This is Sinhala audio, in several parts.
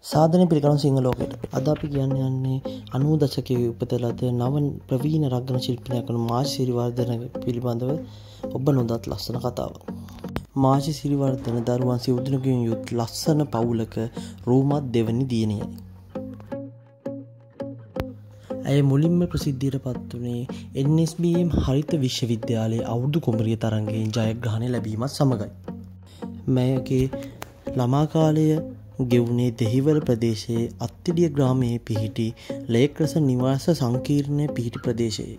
සාධනය පිළිගන්න සිංහල ලෝකයට. අද අපි කියන්නේ 90 දශකයේ උපත ලද නව ප්‍රවීණ රංගන ශිල්පිනියක් වන මාෂි සිරිවර්ධන පිළිබඳව ඔබ නොදත් ලස්සන කතාවක්. මාෂි සිරිවර්ධන දරුවන් සිවුදුනකින් යුත් ලස්සන පවුලක රූමත් දෙවනි දියණියයි. ඇය මුලින්ම ප්‍රසිද්ධියට පත් වුණේ NSBM හරිත විශ්වවිද්‍යාලයේ අවුරුදු කුමරිය තරඟයෙන් ජයග්‍රහණය ලැබීමත් සමගයි. මෑයගේ ළමා කාලය ගෙවුනේ දෙහිවල ප්‍රදේශයේ අත්තිඩිය ග්‍රාමයේ පිහිටි ලේක්‍රස නිවාස සංකීර්ණය පිහිටි ප්‍රදේශයේ.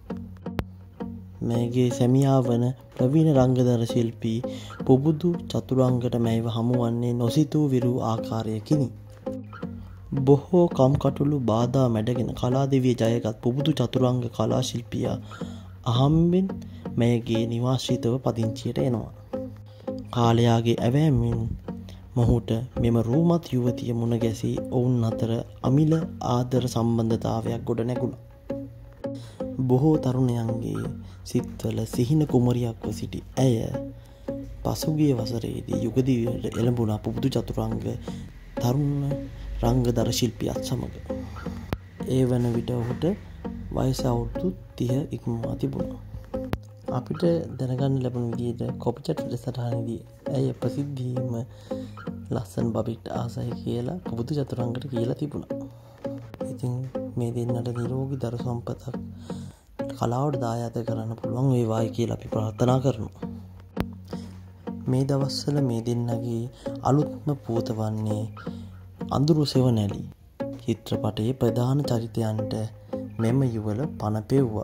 මෑගේ සැමියා වන ප්‍රවීණ රංගදර ශිල්පී පුබුදු චතුරංගට මැයව හමුවන්නේ නොසිතූ විරූ ආකාරයකිනි. බොහෝ කම්කටොළු බාධා මැඩගෙන කලාදෙවිය ජයගත් පුබුදු චතුරංග කලා ශිල්පියා අහම්බෙන් මෑගේ නිවාශ්‍රිතව පදිංචියට එනවා. කාලයාගේ ඇවෑමෙන් මොහුට මෙම රූමත් යුවතිය මුණ ගැසී ඔවුන් අතර අමිල ආදර සම්බන්ධතාවයක් ගොඩ නැගුණා. බොහෝ තරුණයන්ගේ සිත්වල සිහින කුමරියක්ව සිටි ඇය පසුගිය වසරේදී යුගදිවියට එළඹුණා පුබුදු චතුරංග තරුණ රංගදර ශිල්පියත් සමග. ඒ වන විට ඔහුට වයස අවුරුදු 30 ඉක්මවා තිබුණා. අපිට දැනගන්න ලැබුණ විදිහට කොපිචට් වැඩසටහනේදී ඇය ප්‍රසිද්ධියම ලස්සන බබෙක්ට ආසයි කියලා පුබුදු චතුරංගට කියලා තිබුණා. ඉතින් මේ දෙන්නට නිරෝගී දරු සම්පතක් කලාවට දායාද කරන්න පුළුවන් වේවායි කියලා අපි ප්‍රාර්ථනා කරනවා. මේ දවස්වල මේ දෙන්නගේ අලුත්ම පුවත වන්නේ අඳුරු සෙවණැලි චිත්‍රපටයේ ප්‍රධාන චරිතයන්ට මෙම යුවල පණ පෙව්වා.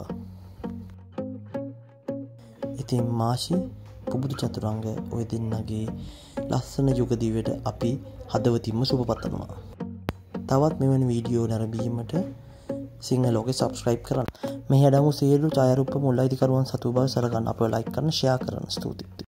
ඉතින් මාෂි පුබුදු චතුරංග ඔය දෙන්නගේ ලස්සන යුගදිවියට අපි හදවතින්ම සුබ පතනවා. තවත් මෙවැනි වීඩියෝ නැරඹීමට සිංහල ලෝකේ සබ්ස්ක්‍රයිබ් කරන්න. මෙහි අඩංගු සියලු ඡායාරූප මුල් අයිතිකරුවන් සතු බව සලකන්න අපව ලයික් කරන්න ෂෙයා කරන්න ස්තුතියි.